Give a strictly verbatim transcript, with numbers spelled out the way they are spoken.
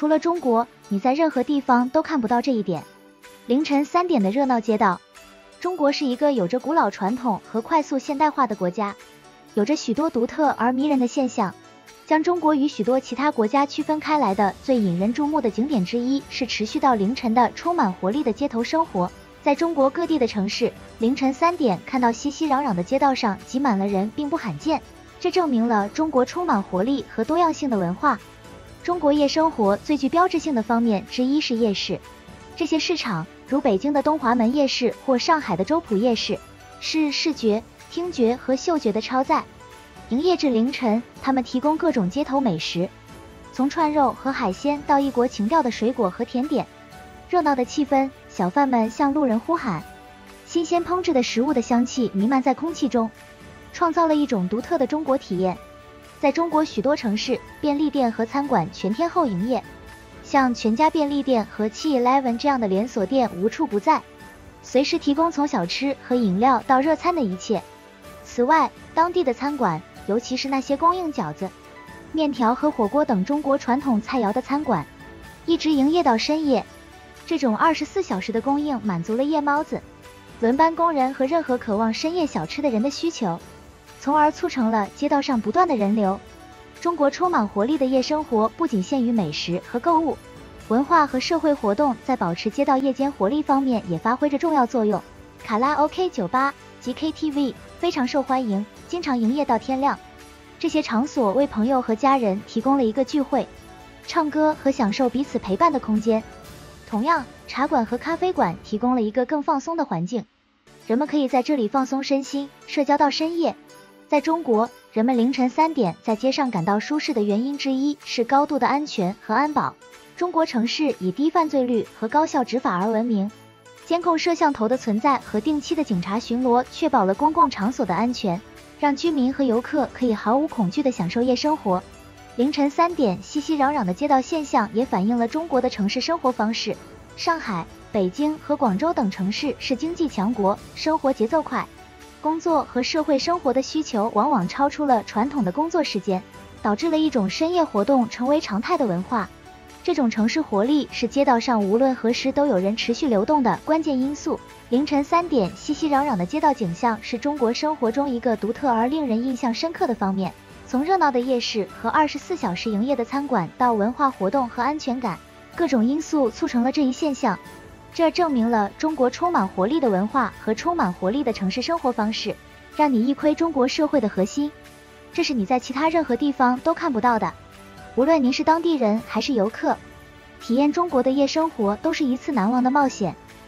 除了中国，你在任何地方都看不到这一点。凌晨三点的热闹街道。中国是一个有着古老传统和快速现代化的国家，有着许多独特而迷人的现象。将中国与许多其他国家区分开来的最引人注目的景点之一是持续到凌晨的充满活力的街头生活。在中国各地的城市，凌晨三点看到熙熙攘攘的街道上挤满了人并不罕见，这证明了中国充满活力和多样性的文化。中国夜生活最具标志性的方面之一是夜市，这些市场如北京的东华门夜市或上海的周浦夜市，是视觉、听觉和嗅觉的超载。营业至凌晨，他们提供各种街头美食，从串肉和海鲜到异国情调的水果和甜点。热闹的气氛，小贩们向路人呼喊，新鲜烹制的食物的香气弥漫在空气中，创造了一种独特的中国体验。在中国许多城市，便利店和餐馆全天候营业，像全家便利店和七 eleven 这样的连锁店无处不在，随时提供从小吃和饮料到热餐的一切。此外，当地的餐馆，尤其是那些供应饺子、面条和火锅等中国传统菜肴的餐馆，一直营业到深夜。这种二十四小时的供应满足了夜猫子、轮班工人和任何渴望深夜小吃的人的需求，从而促成了街道上不断的人流。中国充满活力的夜生活不仅限于美食和购物，文化和社会活动在保持街道夜间活力方面也发挥着重要作用。卡拉 OK 酒吧及 K T V 非常受欢迎，经常营业到天亮。这些场所为朋友和家人提供了一个聚会、唱歌和享受彼此陪伴的空间。同样，茶馆和咖啡馆提供了一个更放松的环境，人们可以在这里放松身心，社交到深夜。在中国，人们凌晨三点在街上感到舒适的原因之一是高度的安全和安保。中国城市以低犯罪率和高效执法而闻名，监控摄像头的存在和定期的警察巡逻确保了公共场所的安全，让居民和游客可以毫无恐惧地享受夜生活。凌晨三点熙熙攘攘的街道现象也反映了中国的城市生活方式。上海、北京和广州等城市是经济强国，生活节奏快，工作和社会生活的需求往往超出了传统的工作时间，导致了一种深夜活动成为常态的文化。这种城市活力是街道上无论何时都有人持续流动的关键因素。凌晨三点熙熙攘攘的街道景象是中国生活中一个独特而令人印象深刻的方面。从热闹的夜市和二十四小时营业的餐馆到文化活动和安全感，各种因素促成了这一现象。这证明了中国充满活力的文化和充满活力的城市生活方式，让你一窥中国社会的核心。这是你在其他任何地方都看不到的。无论您是当地人还是游客，体验中国的夜生活都是一次难忘的冒险。